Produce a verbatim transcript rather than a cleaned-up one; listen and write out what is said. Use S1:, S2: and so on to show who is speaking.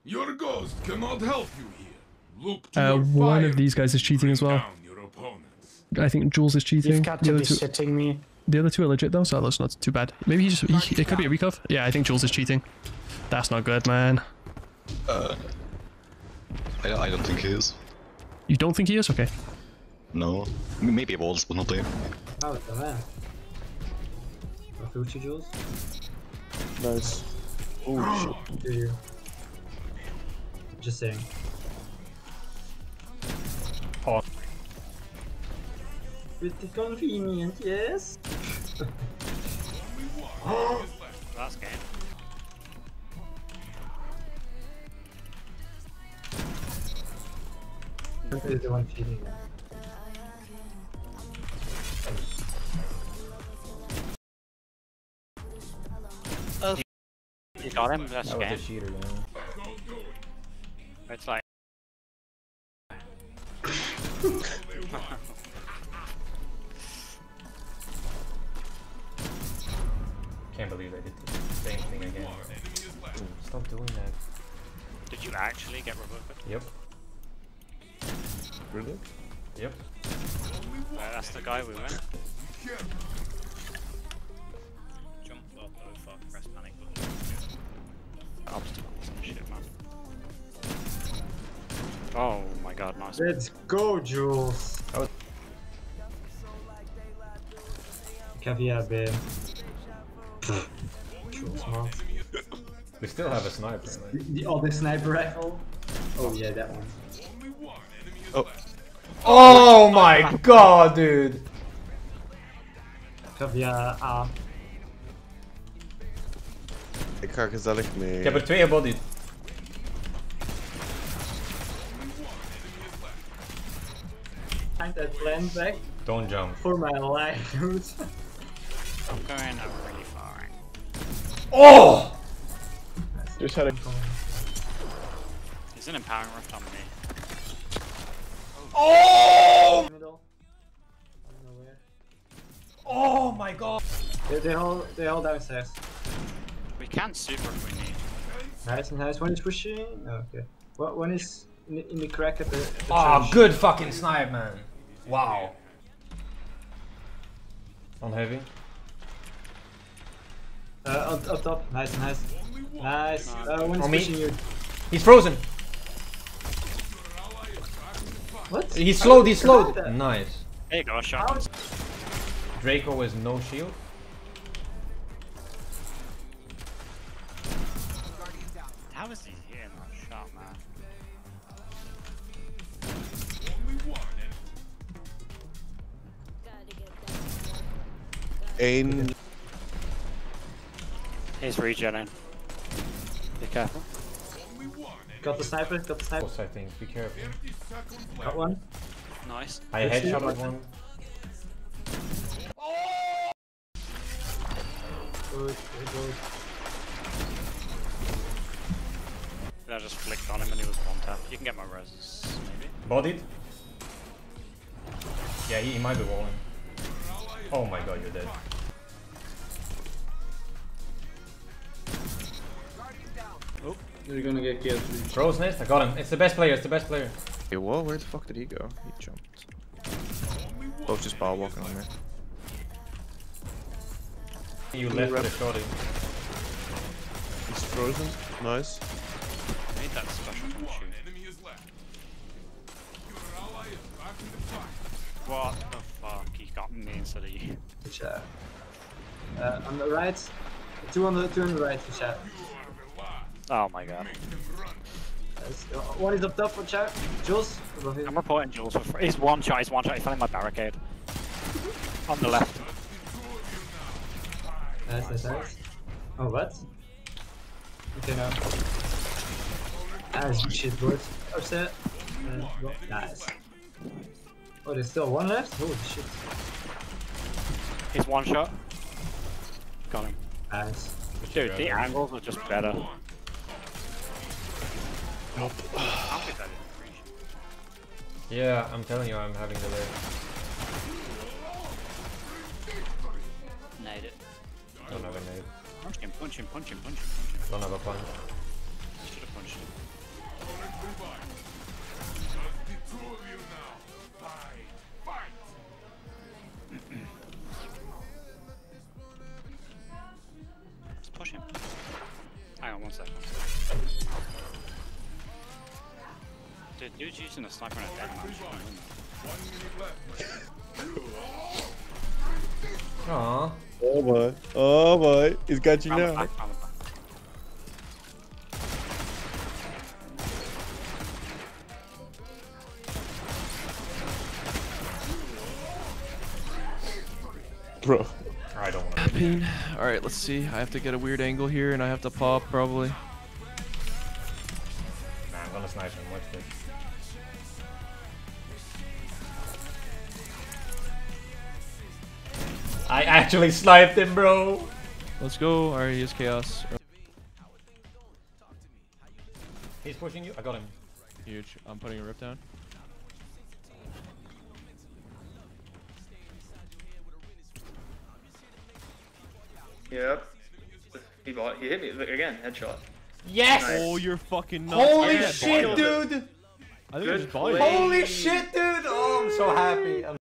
S1: Your ghost cannot help you here. Look to
S2: Uh,
S1: your
S2: one
S1: fire
S2: of these guys is cheating as well.
S1: down your opponents.
S2: I think Jules is cheating.
S3: You've got
S2: The
S3: to
S2: other
S3: be
S2: two,
S3: shitting me.
S2: the other two are legit though, so that's not too bad. Maybe he just he, it could be a recov. Yeah, I think Jules is cheating. That's not good, man.
S4: Uh, I, I don't think he is.
S2: You don't think he is? Okay.
S4: No. M- Maybe it was, but not there.
S5: Oh, it's the man. I'll you, Jules.
S6: Nice. Oh shit.
S5: Do you? Just saying.
S7: Oh.
S5: Pretty convenient, yes?
S8: Last game.
S5: Who is the one cheating?
S8: You got him, that's
S7: That was
S8: game.
S7: a cheater, man.
S8: It's like...
S7: Can't believe I did the same thing again. Ooh, stop doing that.
S8: Did you actually get revoked?
S7: Yep.
S6: Really?
S7: Yep.
S8: Uh, that's the guy we went. Jump up, oh fuck, press panic button. Obstacles and shit, man. Oh my god, nice.
S5: Let's go, Jules!
S7: Oh.
S5: Caviar bear. Jules, man.
S7: We still have a sniper, man.
S5: The other sniper rifle? Oh yeah, that one.
S6: Oh.
S7: Oh my god, dude!
S5: Caviar A.
S6: Ik ga gezellig mee.
S7: Ik heb er twee gebodied.
S5: Find that plan back
S7: Don't jump.
S5: for my life, dude.
S8: I'm going up really far.
S7: Oh!
S6: Just had a...
S8: There's an empowering rift on me.
S7: Oh!
S5: Middle. I don't know where.
S7: Oh my god!
S5: They're, they're all they're all downstairs.
S8: We can super if we need.
S5: Nice, nice. One is pushing. Oh, okay. What one is in the, in the crack at the. At the
S7: Ah,
S5: church.
S7: good fucking snipe, man. Wow. On heavy.
S5: Uh, on, on top. Nice, nice, nice. Uh, one is
S7: On me.
S5: pushing you.
S7: He's frozen.
S5: What?
S7: He's slowed, he's
S5: How did
S7: slowed.
S5: that?
S7: Nice.
S8: There you go, shot.
S7: Draco is no shield.
S8: How is he hitting that shot, man?
S6: Eén.
S8: He's regenerating. Be careful.
S5: Got the sniper. Got the sniper.
S7: I think. Be careful.
S5: Got one.
S8: Nice.
S7: I
S5: Let's see
S7: headshot
S5: what-
S7: one.
S5: Good, good, good.
S8: I just flicked on him and he was one tap. You can get my res, maybe.
S7: Bodied. Yeah, he, he might be walling. Oh my god, you're dead.
S5: You're gonna get killed.
S7: Crow's nest, I got him. It's the best player, it's the best player.
S6: Hey, whoa, where the fuck did he go? He jumped. Both just bar walking on me.
S7: You left
S6: rep.
S7: with a shorty.
S6: He's frozen. Nice.
S8: I need that special from shoot. What the fuck? He got me instead of you.
S5: Chat. Uh, on the right. Two on the two on the right for chat.
S8: Oh my god.
S5: Nice. Uh, One is up top for chat. Jules. Above him.
S8: I'm reporting Jules for free. He's one shot, he's one shot. He fell in my barricade. On the left.
S5: Nice, nice, nice. Oh, what? Okay, now. Nice, good shit, boys. Upset. Uh, go. Nice. Oh, there's still one left? Holy shit.
S8: He's one shot. Got him.
S5: Nice.
S8: Dude, the angles are just better. Nope. How did that appreciate?
S7: Yeah, I'm telling you, I'm having delay.
S8: Nade it.
S7: Don't have a nade.
S8: Punch him, punch him, punch him, punch him, punch him.
S7: Don't have a punch.
S8: Should have punched him. Dude, dude's using a sniper and a dead man.
S7: Aww.
S6: Oh boy. Oh boy. He's got you
S8: Round the
S6: now.
S8: back, round the back.
S6: Bro.
S7: I don't want to.
S2: Pain. Alright, let's see. I have to get a weird angle here and I have to pop probably.
S7: Nah, I'm gonna snipe him. Watch this. I actually sniped him, bro.
S2: Let's go. Alright, he is chaos.
S7: He's pushing you. I got him.
S2: Huge. I'm putting a rip down.
S3: Yep. He bought. He hit me Look, again. Headshot.
S7: Yes!
S6: Oh, you're fucking nuts.
S7: Holy
S6: I
S7: shit,
S6: bought it.
S7: dude!
S6: I think I
S3: Good
S6: just bought it.
S3: play.
S7: Holy shit, dude! Oh, I'm so happy. I'm